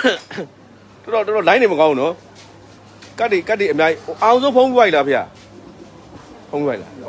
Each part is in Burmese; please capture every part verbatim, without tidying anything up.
တော်တော်တော်လိုင်းနေမကောင်းနော်ကတ်တွေကတ်တွေအများကြီးအောင်ဆုံးဖုံးပြလိုက်လားဖေဖုံးပြလိုက်လားဩ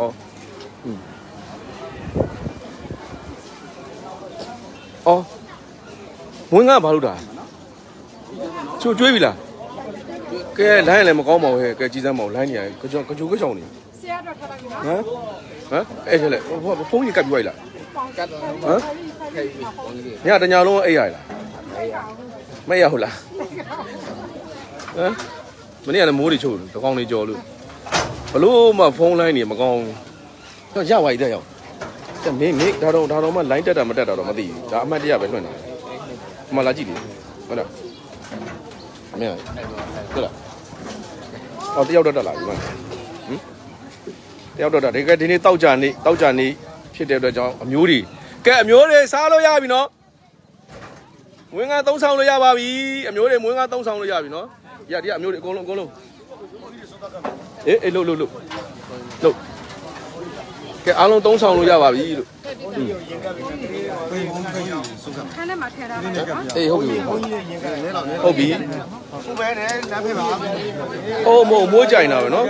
ဩမွေးငါဘာလို့တာချိုကျွေးပြီလားကဲလိုင်းလည်းမကောင်းပါဘူးဟဲ့ကဲကြီးစမ်းမအောင်လိုင်းနေရကြောကြောကြောကြောင်နေဆရာတော့ထားလိုက်နော်ဟမ်ဟမ်အဲ့ဒါလေဖုံးကြီးကတ်ပြလိုက်လားကတ်ဟမ်ညတညာလုံးအိပ်ရလားမရဘူးလားဟမ်မနေ့ကလည်းမိုးတွေချို့တကောင်လေးကြော်လို့ဘလို့မှဖုန်းလိုင်းနေမကောင်းတော့ရပါ ਈ တဲ့ရောက်တဲ့မင်းမင်းဒါတော့ဒါတော့မှလိုင်းတက်တာမတက်တာတော့မသိဘူးဒါအမှတ်တရပဲလွှင့်တာအမှလာကြည့်လေဟုတ်လားမင်းဟုတ်လားအော်တယောက်တော့တက်လာပြီမဟင်တယောက်တော့တက်ဒီကဒီနေ့တောက်ကြနေတောက်ကြနေဖြစ်တဲ့အတွက်ကြောင့်အမျိုးတွေကဲအမျိုးတွေစားလို့ရပြီနော်မွေးငါသုံးဆောင်လို့ရပါပြီအမျိုးတွေမွေးငါသုံးဆောင်လို့ရပြီနော်ရဒီအမျိုးတွေအကုန်လုံးအကုန်လုံးအေးအေးလို့လို့လို့လို့ကဲအားလုံးသုံးဆောင်လို့ရပါပြီလို့ခန်းထဲမှာထည့်ထားပါအေးဟုတ်ပြီဟုတ်ပြီဟုတ်ပဲနဲ့လက်ဖက်ပါအိုးမို့မိုးကြိုင်တာပဲနော်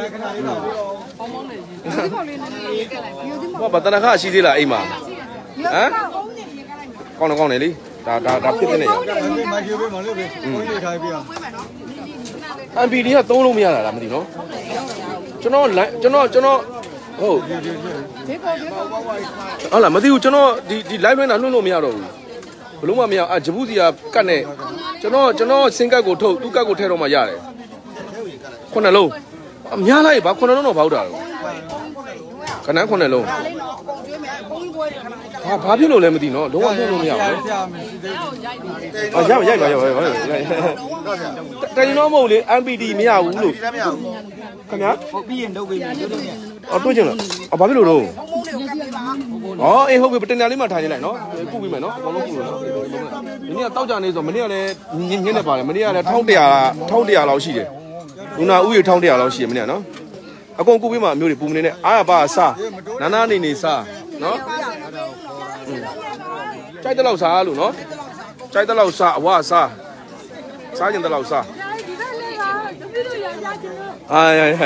ဟောဘာတနခါရှိသေးလားအိမ်မှာဟမ်ကောင်းတယ်ကောင်းတယ်လေဒါဒါဒါဖြစ်နေရမိုက်ကျိုးပေးမလို့ပဲကိုကြီးထားပြအောင်အမ်ပီဒီကသုံးလို့မရတာလားမသိနော်ကျွန်တော်ကျွန်တော်ကျွန်တော်ဟုတ်ဟုတ်လားမသိဘူးကျွန်တော်ဒီဒီ live နဲ့လွှင့်လို့မရတော့ဘူးဘလို့မှမရအာဂျပူစီကကတ်နဲ့ကျွန်တော်ကျွန်တော်စင်ကတ်ကိုထုတ်သူ့ကတ်ကိုထည့်တော့မှရတယ်ခုနှစ်လုံးအများလိုက်ပါခုနှစ်လုံးတော့ဘောက်တာတော့ခဏခုနှစ်လုံးဟာဘာဖြစ်လို့လဲမသိနော်လုံးဝလွှင့်လို့မရဘူးအော်ရရိုက်ပါရိုက်ပါတိုင်တော့မဟုတ်လေ အမ် ပီ ဒီ မရဘူးလို့ခင်ဗျာဟုတ်ပြီးရင်လုပ်ပေးမယ်လုပ်လို့ရအော်တွေ့ချင်လားအော်ဘာဖြစ်လို့တော့အော်အေးဟုတ်ပြီတင်တယ်လေးမှထိုင်နေလိုက်နော်ကုပြီးမယ်နော်အကုန်လုံးကုလို့နော်မနေ့ကတောက်ကြနေဆိုမနေ့ကလည်းညင်းညင်းနေပါတယ်မနေ့ကလည်းတစ်တစ်ရာတစ်တစ်ရာလောက်ရှိတယ်လူနာဥယျာဉ်တစ်တစ်ရာလောက်ရှိတယ်မနေ့ကနော်အကုန်ကုပြီးမှအမျိုးတွေပူမနေနဲ့အားပါစားနာနာနေနေစားနော်ကြိုက်တဲ့လောက်စားလို့နော်ကြိုက်တဲ့လောက်စားအဝစားစားကျင်တဲ့လောက်စားအာ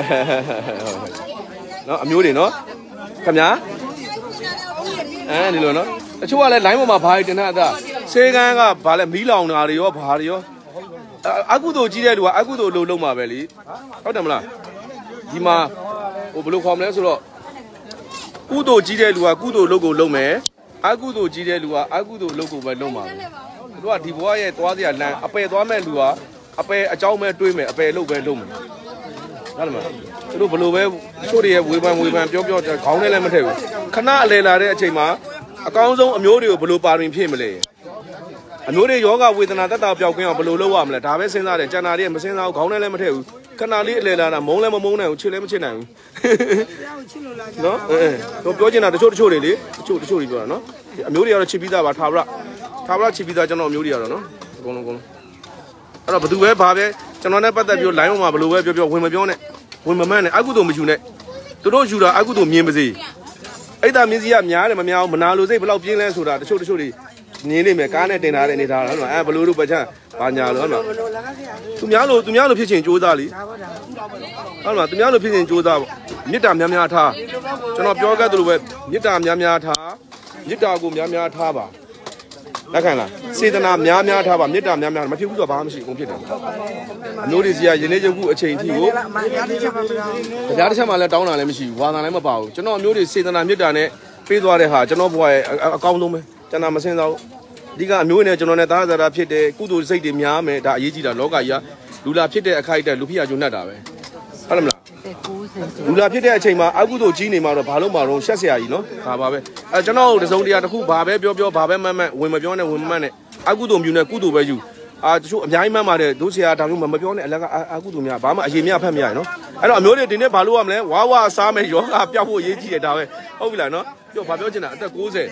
နော်အမျိုးတွေနော်ခင်ဗျာအဲဒီလိုနော်တချို့ကလည်း line ပေါ်မှာဘာတွေတင်တဲ့အသားဆေးကန်းကဘာလဲမီးလောင်တာတွေရောဘာတွေရောအကုသိုလ်ကြီးတဲ့လူကအကုသိုလ်လို့လုံးမှာပဲလေဟုတ်တယ်မလားဒီမှာဟိုဘယ်လိုခေါ်မလဲဆိုတော့ကုသိုလ်ကြီးတဲ့လူကကုသိုလ်လုပ်ကိုလုပ်မယ်အကုသိုလ်ကြီးတဲ့လူကအကုသိုလ်လုပ်ကိုပဲလုပ်မှာပဲသူကဒီဘဝရဲ့သွားစရာလမ်းအပယ်သွားမဲ့လူကအပယ်အကြောင်းမဲ့တွေးမယ်အပယ်လုပ်ပဲလုပ်မယ်ဟုတ်တယ်မလားသူတို့ဘယ်လိုပဲချို့တွေရဲ့ဝေဖန်ဝေဖန်ပြောပြောခေါင်းနဲ့လည်းမထည့်ဘူးခဏအလဲလာတဲ့အချိန်မှာအကောင်းဆုံးအမျိုးတွေကိုဘယ်လိုပါရင်ဖြစ်မလဲအမျိုးတွေယောဂဝေဒနာတက်တာပျောက်ကင်းအောင်ဘယ်လိုလုပ်ရမလဲဒါပဲစဉ်းစားတယ်ကျန်တာတွေမစဉ်းစားဘူးခေါင်းနဲ့လည်းမထည့်ဘူးခဏလေးအလဲလာတာမုန်းလည်းမမုန်းနိုင်ဘူးချစ်လည်းမချစ်နိုင်ဘူးနော်အဲတော့ပြောချင်တာတချို့တချို့တွေလေတချို့တချို့တွေပြောတာနော်အမျိုးတွေကတော့ချစ်ပြီးသားပါထားဗလားထားဗလားချစ်ပြီးသားကျွန်တော်အမျိုးတွေကတော့နော်အကုန်လုံးအကုန်လုံးအဲ့တော့ဘယ်သူပဲဘာပဲကျွန်တော်နဲ့ပတ်သက်ပြီး line ပေါ်မှာဘယ်လိုပဲပြောပြောဝင်မပြောနဲ့ဝင်မမှန်းနဲ့အကုသိုလ်မယူနဲ့သူတို့ယူတာအကုသိုလ်မြင်ပါစေအဲ့ဒါမြင်စီကများတယ်မများဘူးမနာလို့စိတ်ဘယ်လောက်ပြင်းလဲဆိုတာတချို့တချို့တွေမြင်နေမယ်ကားနဲ့တင်ထားတဲ့အနေထားဟုတ်လားအဲဘယ်လိုလို့ပချမ်းဘာညာလို့ဟုတ်လားသူများလို့သူများလို့ဖြစ်ချင်ကြိုးစားလीဟုတ်လားသူများလို့ဖြစ်ချင်ကြိုးစားပေါ့မေတ္တာများများထားကျွန်တော်ပြောခဲ့သလိုပဲမေတ္တာများများထားမေတ္တာကိုများများထားပါလက်ခံလားစေတနာများများထားပါမေတ္တာများများမဖြစ်ဘူးဆိုတော့ဘာမှမရှိဘူးကုန်ဖြစ်တယ်အမျိုးတွေစီကယနေ့ရုပ်ခုအချိန်ထိကိုတရားတစ်ချက်မှလည်းတောင်းတာလည်းမရှိဘူးဝါသနာလည်းမပါဘူးကျွန်တော်အမျိုးတွေစေတနာမေတ္တာနဲ့ပေးသွားတဲ့ဟာကျွန်တော်ဘဝရဲ့အကောင်းဆုံးပဲကျွန်တော်မစင်စားဘူးအဓိကအမျိုးနဲ့ကျွန်တော်နဲ့သားစားတာဖြစ်တဲ့ကုသိုလ်စိတ်တွေများမယ်ဒါအရေးကြီးတာလောကကြီးကလူလာဖြစ်တဲ့အခိုက်အတန့်လူဖြစ်ရကြုံတတ်တာပဲဟုတ်တယ်မလားလူလာဖြစ်တဲ့အချိန်မှာအကုသိုလ်ကြီးနေမှာတော့ဘာလို့မှတော့ရှက်စရာကြီးနော်ဒါပါပဲအဲကျွန်တော်တစုံတရာတစ်ခုဘာပဲပြောပြောဘာပဲမှတ်မှတ်ဝင်မပြောနဲ့ဝင်မမှတ်နဲ့အကုသိုလ်မြူနဲ့ကုသိုလ်ပဲယူအာတချို့အများကြီးမှတ်ပါတယ်ဒုဆရာဒါမျိုးမပြောနဲ့အလကအကုသိုလ်များဘာမှအရေးမြဖတ်မရနော်အဲ့တော့အမျိုးတွေဒီနေ့ဘာလို့ရမလဲဝါဝါစားမယ်ယောဂပျောက်ဖို့အရေးကြီးတယ်ဒါပဲဟုတ်ပြီလားနော်ပြောဘာပြောချင်တာအသက်ကိုးဆယ်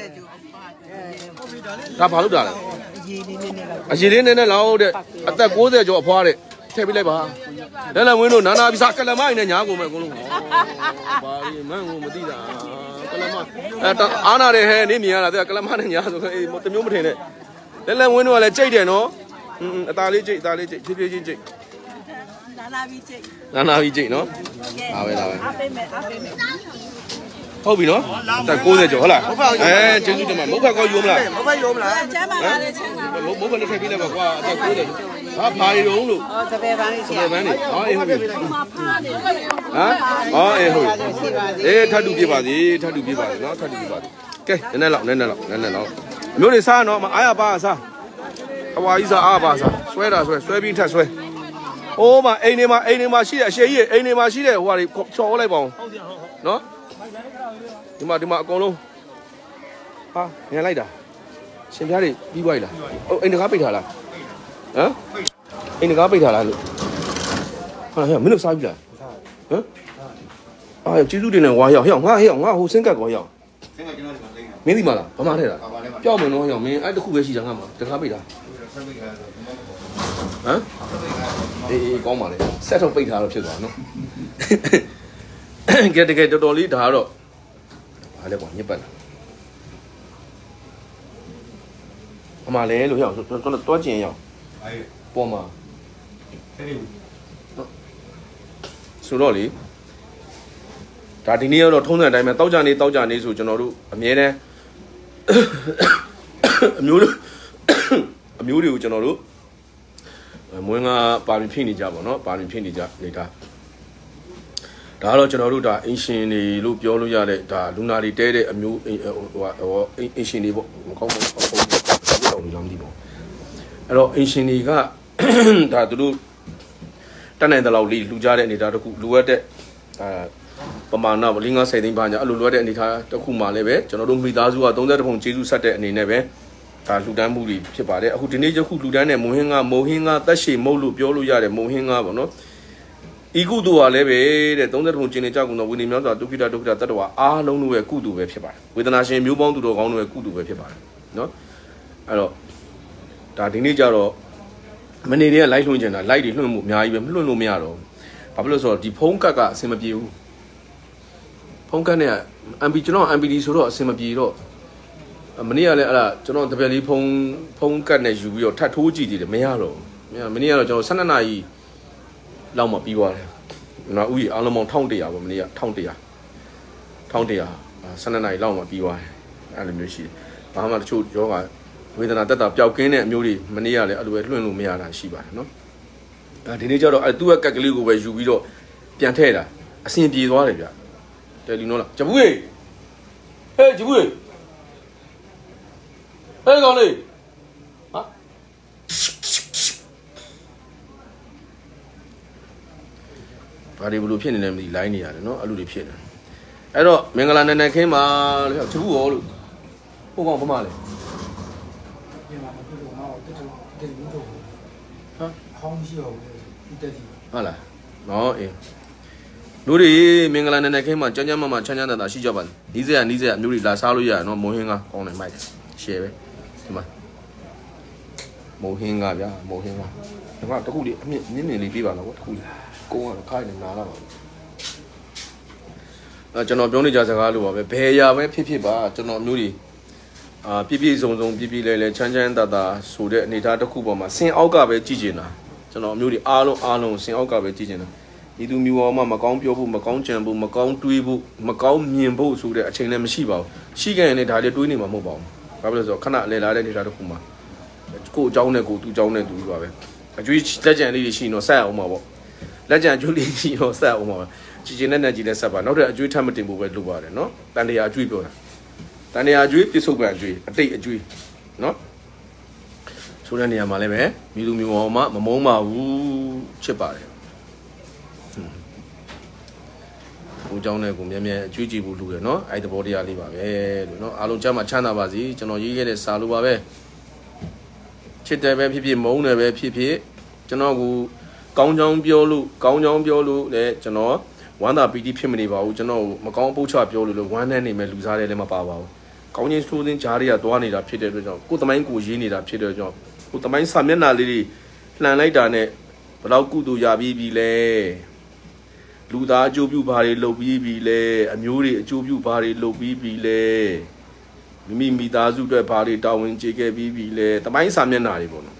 ဒါဘာလို့တာလဲအရေးလေးနဲ့နဲ့လောက်တဲ့အသက်ကိုးဆယ်ကျော်အဖွားတဲ့ထည့်ပေးလိုက်ပါလက်လက်ဝင်းတို့နာနာပြီးစားကလမိုင်းနဲ့ညာကုန်မယ်အကုန်လုံးဘာဒီမန်းကိုမသိတာကလမအဲအားနာတယ်ဟဲ့နေမြင်ရတာတဲ့ကလမနဲ့ညာဆိုအေးတမျိုးမထင်နဲ့လက်လက်ဝင်းတို့ကလည်းကြိတ်တယ်နော်อืมအသားလေးကြိတ်အသားလေးကြိတ်ဖြည်းဖြည်းချင်းကြိတ်နာနာပြီးကြိတ်နာနာပြီးကြိတ်နော်ဒါပဲဒါပဲအားပေးမယ်အားပေးမယ်ဟုတ်ပြီနော်တက်၉၀ကျော်ဟုတ်လားအဲကျေးဇူးတင်ပါမုတ်ဖက်ကောယူမလားမဟုတ်ရုံမလားကျမ်းပါပါလေချင်းပါမုတ်ဖက်လေးထည့်ပေးလိုက်ပါကွာအတက်၉၀ဟာဘာရီတုံးလို့ဟောတပည့်ပန်းလေးရှိရတပည့်ပန်းလေးဟောအေးဟုတ်ပြီဟောဖားနေဟမ်ဟောအေးဟုတ်အေးထပ်တူပြပါသေးထပ်တူပြပါသေးနော်ထပ်တူပြပါသေးကဲနည်းနည်းလောက်နည်းနည်းလောက်နည်းနည်းလောက်မျိုးတွေစားနော်အားရပါစားအဝါကြီးစားအားပါစားဆွဲတာဆွဲဆွဲပြီးထပ်ဆွဲအိုးမအိမ်နေမှာအိမ်နေမှာရှိတဲ့အရှေ့ကြီးအိမ်နေမှာရှိတဲ့ဟိုဟာတွေချော်လိုက်ပါအောင်နော်ဒီမှာဒီမှာအကုန်လုံးဟာညံလိုက်တာရှင်ပြားတွေပြီးသွားပြီလားအိမ်တကားပိတ်ထားလားဟမ်အိမ်တကားပိတ်ထားလားလို့ဟာဟဲ့မင်းတို့စားပြီလားဟမ်အာကျေးဇူးတင်နေဝါရောက်ဟဲ့ငါဟဲ့ငါဟိုစင်ကတ်ကောရောက်စင်ကတ်ကျွန်တော်ဒီမှာမင်းဒီမှာလားဘာမှထဲတာကြောက်မယ်နော်ဟဲ့မင်းအဲ့တခုပဲရှိတာငါမှာတကားပိတ်တာဟမ်အေးအေးကောင်းပါလေဆက်တော့ပိတ်ထားတော့ဖြစ်သွားနော်ကဲတကယ်တော်တော်လေးဒါကတော့ဘာလဲကွာညစ်ပတ်လာအမလဲလို့ရအောင်တော်တော်တွားကျင်ရအောင်ပေါ်မှာဆိုတော့လေဒါဒီနေ့ကတော့ထုံးစံအတိုင်းပဲတောက်ကြနေတောက်ကြနေဆိုကျွန်တော်တို့အမြဲတမ်းအမျိုးတို့အမျိုးတွေကိုကျွန်တော်တို့မွေးငါပါရင်ဖြစ်နေကြပါတော့ပါရင်ဖြစ်နေကြနေတာဒါကတော့ကျွန်တော်တို့ဒါအင်ရှင်တွေလို့ပြောလို့ရတဲ့ဒါလူနာတွေတဲတဲ့အမျိုးဟိုဟိုအင်ရှင်တွေပေါ့မကောင်းဘူးပေါ့တောင်းနေလားမသိပါဘူးအဲ့တော့အင်ရှင်တွေကဒါသူတို့တက်နိုင်တဲ့လောက်လေးလူကြတဲ့အနေထားတစ်ခုလိုအပ်တဲ့အာပမာဏပေါ့၄၅ဆယ်သိန်းပါညာအဲ့လိုလိုအပ်တဲ့အနေထားတစ်ခုမှလည်းပဲကျွန်တော်တို့မိသားစုက၃၁ပုံကျေးဇူးဆက်တဲ့အနေနဲ့ပဲဒါလူတန်းမှုတွေဖြစ်ပါတယ်အခုဒီနေ့ယခုလူတန်းနဲ့မုံဟင်းကမုံဟင်းကတက်ရှည်မုတ်လို့ပြောလို့ရတယ်မုံဟင်းကပေါ့နော်ဤကုသိုလ်ကလည်းပဲတဲ့၃၁ပုံကျင်နေကြကုန်တော့ဝိနည်းများစွာဒုက္ခိတဒုက္ခိတတတ္တဝါအားလုံးတို့ရဲ့ကုသိုလ်ပဲဖြစ်ပါတယ်ဝေဒနာရှင်မျိုးပေါင်းသူတော်ကောင်းတို့ရဲ့ကုသိုလ်ပဲဖြစ်ပါတယ်နော်အဲ့တော့ဒါဒီနေ့ကျတော့မနေ့တည်းက live လွှင့်ကြတာ live တွေလွှင့်မှုအများကြီးပဲမလွှင့်လို့မရတော့ဘာဖြစ်လို့ဆိုတော့ဒီဖုန်းကတ်ကအဆင်မပြေဘူးဖုန်းကတ်နဲ့ M P ကျွန်တော် M P D ဆိုတော့အဆင်မပြေတော့မနေ့ကလည်းအဲ့ဒါကျွန်တော်တပည့်လေးဖုန်းဖုန်းကတ်နဲ့ယူပြီးတော့ထပ်ထိုးကြည့်သေးတယ်မရတော့မနေ့ကတော့ကျွန်တော်၁၂နာရီလောက်မှပြီးသွားတယ်နော်ဥကြီးအားလုံးပေါင်း၁၁၀၀ပေါ့မနေ့က၁၁၀၀ ၁၁၀၀၁၂နာရီလောက်မှပြီးသွားတယ်အဲ့လိုမျိုးရှိတယ်ဘာမှတချို့ယောဂဝေဒနာတက်တာပျောက်ကင်းတဲ့အမျိုးတွေမနေ့ကလည်းအဲ့လိုပဲလွှင့်လို့မရတာရှိပါတယ်နော်အဲဒီနေ့ကျတော့အဲ့သူ့ရဲ့ကက်ကလေးကိုပဲယူပြီးတော့ပြန်ထည့်တာအဆင်ပြေသွားတယ်ဗျတယ်လီနော်လားဂျပူးဟေးဟေးဂျပူးဟေးဟေးကောင်လေးဟာဘာတွေဘလို့ဖြစ်နေလဲမသိလိုင်းနေရတယ်နော်အဲ့လိုတွေဖြစ်နေအဲ့တော့မင်္ဂလာနန်းနန်းခင်းပါလို့ဂျပူးရောလို့ဟိုကောင်ဘာမှလဲဟုတ်လားနော်အေးလူတွေမင်္ဂလာနန်းနန်းခင်းမှာကြမ်းကြမ်းမမချမ်းချမ်းသာသာရှိကြပါနီးစရာနီးစရာအမျိုးတွေလာစားလို့ရရနော်မုံဟင်းကကောင်းတယ်မိုက်တယ်ရှယ်ပဲဒီမှာမုံဟင်းကဗျာမုံဟင်းကဒီမှာတခုလေးအမြင့်မြင့်မြင့်လေးပြပါလားကွာတခုလေးကိုကတော့ခိုင်းနေနားလာပါအဲကျွန်တော်ပြောနေကြစကားလို့ပါပဲဘယ်ရာပဲဖြစ်ဖြစ်ပါကျွန်တော်မျိုးတွေအာပြည့်ပြည့်စုံစုံပြည့်ပြည့်လဲလဲချမ်းချမ်းသာသာဆိုတဲ့အနေထားတစ်ခုပေါ်မှာစင်အောက်ကပဲကြည့်ကျင်တာကျွန်တော်မျိုးတွေအားလုံးအားလုံးစင်အောက်ကပဲကြည့်ကျင်တာဒီသူမျိုးပေါ်မှာမကောင်းပြောဖို့မကောင်းကြံဖို့မကောင်းတွေးဖို့မကောင်းမြင်ဖို့ဆိုတဲ့အချိန်လည်းမရှိပါဘူးရှိခဲ့ရင်လည်းဒါလေးတွေးနေမှာမဟုတ်ပါဘူးဘာဖြစ်လို့ဆိုတော့ခဏလဲလာတဲ့အနေထားတစ်ခုမှာကို့အကြောင်းနဲ့ကို့သူ့အကြောင်းနဲ့သူပါပဲအကျွေးလက်ကြံလေးတွေရှိရင်တော့ဆက်အောင်ပါပေါ့လက်ကြံအကျွေးလေးရှိတော့ဆက်အောင်ပါကြည်ကျင်နဲ့နဲ့ကြည်နဲ့ဆက်ပါနောက်ထပ်အကျွေးထပ်မတင်ဖို့ပဲလုပ်ပါတယ်နော်တန်တရားအကျွေးပြောတာတန်တရားအကျွေးပြစ္ဆုတ်ပံအကျွေးအတိတ်အကျွေးနော်ဆိုတဲ့နေရာမှာလည်းပဲမိသူမျိုးအောင်မှမမုန်းပါဘူးချစ်ပါတယ်ဟိုเจ้าနဲ့ကိုမြဲမြဲအကျွေးကြည့်ဖို့လုပ်တယ်နော်အဲ့ဒီဘောတရားလေးပါပဲလို့နော်အားလုံးကြားမှာချမ်းသာပါစေကျွန်တော်ရေးခဲ့တဲ့စာလိုပါပဲချစ်တယ်ပဲဖြစ်ဖြစ်မုန်းတယ်ပဲဖြစ်ဖြစ်ကျွန်တော်ကိုကောင်းချောင်းပြောလို့ကောင်းချောင်းပြောလို့လည်းကျွန်တော်ဝမ်းသာပီတိဖြစ်မနေပါဘူးကျွန်တော်မကောင်းအပုတ်ချပြောလို့လည်းဝမ်းနဲ့နေမဲ့လူစားတယ်လည်းမပါပါဘူးကောင်းချင်းဆိုးချင်းဂျားတွေကတွားနေတာဖြစ်တဲ့အတွက်ကြောင့်ကိုယ်သမိုင်းကိုရေးနေတာဖြစ်တဲ့ကြောင့်ကိုယ်သမိုင်းစာမျက်နှာလေးတွေလှန်လိုက်တာနဲ့ဘယ်တော့ကုသိုလ်ရပြီးပြီလဲလူသားအကျိုးပြုဘာတွေလုပ်ပြီးပြီလဲအမျိုးတွေအကျိုးပြုဘာတွေလုပ်ပြီးပြီလဲမိမိမိသားစုအတွက်ဘာတွေတာဝန်ကျေခဲ့ပြီးပြီလဲသမိုင်းစာမျက်နှာတွေပေါ့နော်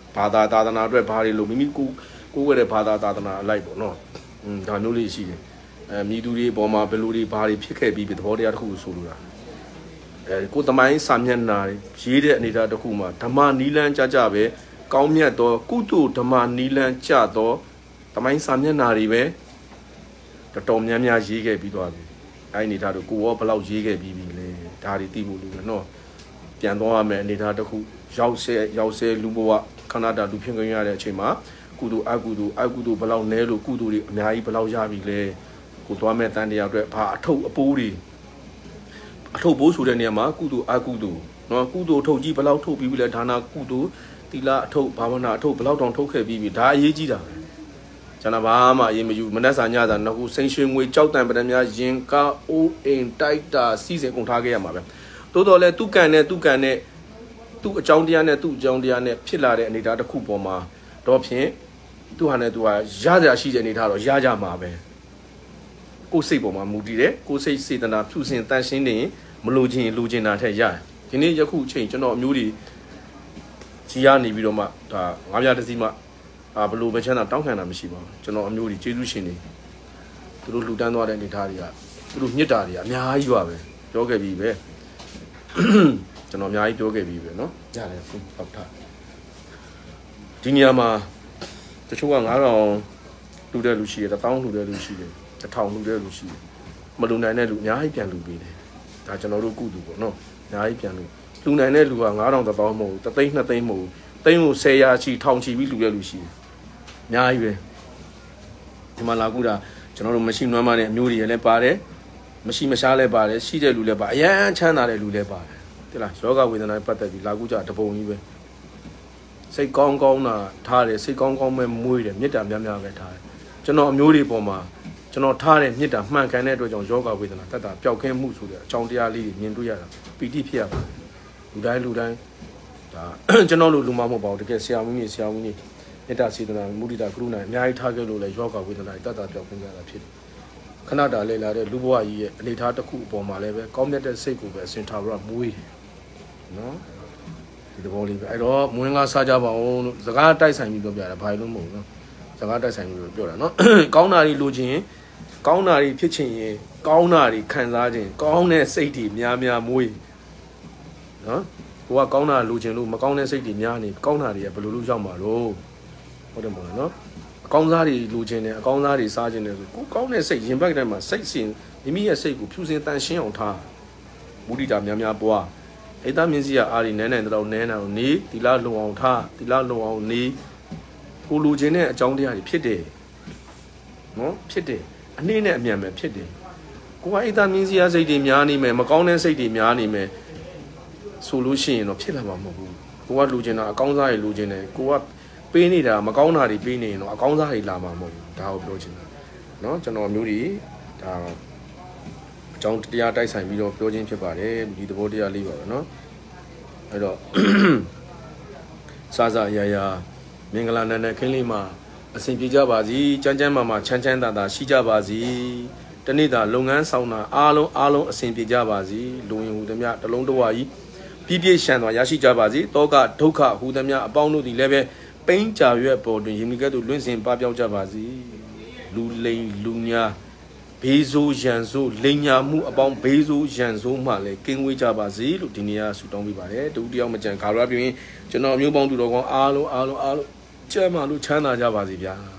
ဘာသာသာသနာအတွက်ဘာတွေလို့မိမိကိုကိုယ်ရဲ့ဘာသာသာသနာအလိုက်ပေါ့နော်อืมဒါမျိုးလေးရှိတယ်အဲမြည်သူတွေအပေါ်မှာဘယ်လိုတွေဘာတွေဖြစ်ခဲ့ပြီးသဘောတရားတစ်ခုဆိုလိုတာအဲကိုသမိုင်းစာမျက်နှာရေးတဲ့အနေအထားတစ်ခုမှာဓမ္မနီလန်းကြကြပဲကောင်းမြတ်သောကုသိုလ်ဓမ္မနီလန်းကြသောသမိုင်းစာမျက်နှာတွေပဲတော်တော်များများရေးခဲ့ပြီးသွားပြီအဲ့အနေထားတို့ကိုရောဘလောက်ရေးခဲ့ပြီးပြီလဲဒါတွေသိဖို့လိုတယ်နော်ပြန်သွားရမယ်အနေထားတစ်ခုရောက်ဆဲရောက်ဆဲလူဘဝခန္ဓာတာလူဖြစ်ခွင့်ရတဲ့အချိန်မှာကုသိုလ်အကုသိုလ်အကုသိုလ်ဘလောက်နဲလို့ကုသိုလ်တွေအများကြီးဘလောက်ရပြီလဲကိုသွားမဲ့တန်တရားအတွက်ဘာအထုပ်အပိုးတွေအထုပ်ပိုးဆိုတဲ့နေရာမှာကုသိုလ်အကုသိုလ်နော်ကုသိုလ်ထုတ်ကြီးဘလောက်ထုတ်ပြီးပြီလဲဒါနာကုသိုလ်သီလအထုပ်ဘာဝနာအထုပ်ဘလောက်တောင်ထုတ်ခဲ့ပြီးပြီဒါအရေးကြီးတာပဲကျွန်တော်ဘာမှအရေးမယူမနှက်စာညတာငါခုစိန်ရွှေငွေကြောက်တံပဒံများရင်ကားအိုးအိမ်တိုက်တာစီစဉ်ကုန်ထားခဲ့ရမှာပဲတိုးတော်လဲသူ့ကန်နဲ့သူ့ကန်နဲ့သူ့အကြောင်းတရားနဲ့သူ့အကြောင်းတရားနဲ့ဖြစ်လာတဲ့အနေအထားတစ်ခုပေါ်မှာတော့ဖြင့်သူဟာနဲ့သူဟာရကြရှိတဲ့အနေအထားတော့ရကြမှာပဲကိုယ်စိတ်ပေါ်မှာမူတည်တယ်ကိုယ်စိတ်စေတနာဖြူစင်တန်ရှင်းနေရင်မလိုချင်လိုချင်တာထက်ရတယ်ဒီနေ့ယခုအချိန်ကျွန်တော်အမျိုးတွေကြီးရနေပြီးတော့မှဒါငါးပြားတစ်စီးမှအာဘလို့ပဲချမ်းသာတောင်းခံတာမရှိပါဘူးကျွန်တော်အမျိုးတွေကျေးဇူးရှင်တွေသူတို့လှူဒန်းသွားတဲ့အနေအထားတွေကသူတို့မြစ်တာတွေအများကြီးပါပဲပြောခဲ့ပြီးပဲကျွန်တော်အများကြီးပြောခဲ့ပြီးပဲเนาะရတယ်ဟုတ်ဟုတ်တာဒီနေရာမှာတချို့ကငါးထောင်လှူတဲ့လူရှိတယ်တစ်သောင်းလှူတဲ့လူရှိတယ်တစ်ထောင်လှူတဲ့လူရှိတယ်မလှူနိုင်တဲ့လူအများကြီးပြန်လှူပေးတယ်ဒါကျွန်တော်တို့ကုသိုလ်ပေါ့เนาะအများကြီးပြန်လှူလှူနိုင်တဲ့လူကငါးထောင်တစ်သောင်းမဟုတ်ဘူးတစ်သိန်းနှစ်သိန်းမဟုတ်ဘူးသိန်းကိုဆယ်ရာချီထောင်ချီပြီးလှူတဲ့လူရှိတယ်အများကြီးပဲဒီမှာလာကူတာကျွန်တော်တို့မရှိနွမ်းမတဲ့အမျိုးတွေလည်းပါတယ်မရှိမရှားလည်းပါတယ်ရှိတဲ့လူလည်းပါအရန်ချမ်းသာတဲ့လူလည်းပါတယ်တိလားယောဂဝေဒနာပတ်သက်ပြီးလာကူကြတပုံကြီးပဲစိတ်ကောင်းကောင်းတာထားတယ်စိတ်ကောင်းကောင်းပဲမွေးတယ်မေတ္တာများများပဲထားတယ်ကျွန်တော်အမျိုးတွေပေါ်မှာကျွန်တော်ထားတဲ့မေတ္တာမှန်ကန်တဲ့အတွက်ကြောင့်ယောဂဝေဒနာတတ်တာပျောက်ကင်းမှုဆိုတဲ့အကြောင်းတရားလေးတွေမြင်တွေ့ရတာပီတိဖြစ်ရပါတယ်လူတိုင်းလူတိုင်းဒါကျွန်တော်တို့လူမမဟုတ်ပါဘူးတကယ်ဆရာမကြီးဆရာမကြီးမေတ္တာစေတနာမုဒိတာကရုဏာအများကြီးထားခဲ့လို့လေယောဂဝေဒနာတတ်တာပျောက်ကင်းကြတာဖြစ်တယ်ခဏတာလေလာတဲ့လူဘဝကြီးရဲ့အနေထားတစ်ခုအပေါ်မှာလည်းပဲကောင်းမြတ်တဲ့စိတ်ကိုပဲအစဉ်ထားပြီးတော့မွေးတယ်နော်ဒီသဘောလေးပဲအဲ့တော့မွေးငါစားကြပါအောင်လို့စကားတိုက်ဆိုင်ပြီးပြောပြတာဘာလို့မဟုတ်ဘူးနော်စကားတိုက်ဆိုင်ပြီးပြောတာနော်ကောင်းတာတွေလိုချင်ကောင်းတာတွေဖြစ်ချင်ရင်ကောင်းတာတွေခံစားခြင်းကောင်းတဲ့စိတ်တွေများများမွေးနော်ကိုကကောင်းတာလိုချင်လို့မကောင်းတဲ့စိတ်တွေများနေကောင်းတာတွေကဘယ်လိုလုပ်ရောက်မှာတော့ဟုတ်တယ်မဟုတ်လားနော်အကောင်းစားတွေလိုချင်တယ်အကောင်းစားတွေစားချင်တယ်ဆိုကိုကောင်းတဲ့စိတ်ရင်ဘက်တိုင်းမှာစိတ်စင်မိမိရဲ့စိတ်ကိုဖြူစင်တန်ရှင်းအောင်ထားမုဒိတာများများပွားအိတ်သားမြင့်စီကအာရီနဲနဲတော့နဲနာကိုနေဒီလားလုံအောင်ထားဒီလားလုံအောင်နေကိုလိုချင်တဲ့အကြောင်းတရားတွေဖြစ်တယ်နော်ဖြစ်တယ်အနည်းနဲ့အမြန်ပဲဖြစ်တယ်ကိုကအိတ်သားမြင့်စီကစိတ်တွေများနေမယ်မကောင်းတဲ့စိတ်တွေများနေမယ်ဆိုလို့ရှိရင်တော့ဖြစ်လာမှာမဟုတ်ဘူးကိုကလိုချင်တာအကောင်းစားတွေလိုချင်တယ်ကိုကပေးနေတာမကောင်းတာတွေပေးနေရင်တော့အကောင်းစားတွေလာမှာမဟုတ်ဘူးဒါကိုပြောချင်တာเนาะကျွန်တော်မျိုးတွေဒါအကြောင်းတရားတိုက်ဆိုင်ပြီးတော့ပြောချင်းဖြစ်ပါတယ်ဒီသဘောတရားလေးပါပဲเนาะအဲ့တော့စားစားရရမင်္ဂလာနန္ဒခင်းလေးမှာအစဉ်ပြေကြပါစီချမ်းချမ်းမာမာချမ်းချမ်းသာသာရှိကြပါစီတနေ့တာလုပ်ငန်းဆောင်တာအားလုံးအားလုံးအစဉ်ပြေကြပါစီလူဝင်ဟူသည်များတလုံးတစ်ဝါကြီးပြည့်ပြည့်ရှံသွားရရှိကြပါစီတောကဒုက္ခဟူသည်များအပေါင်းတို့ဒီလည်းပဲပိန်းကြရွက်ပေါ်တွင်ယင်မီကဲ့သို့လွင့်စင်ပပြောင်းကြပါစီလူလိန်လူညာဘေးဆိုးရန်ဆိုးလိန်ညာမှုအပေါင်းဘေးဆိုးရန်ဆိုးမှလည်းကင်းဝေးကြပါစေလို့ဒီနေ့ကဆုတောင်းပေးပါတယ်တူတယောက်မကြံခါရပြင်းကျွန်တော်မျိုးပေါင်းသူတော်ကောင်းအားလုံးအားလုံးအားလုံးကျမ်းမာလို့ချမ်းသာကြပါစေဗျာ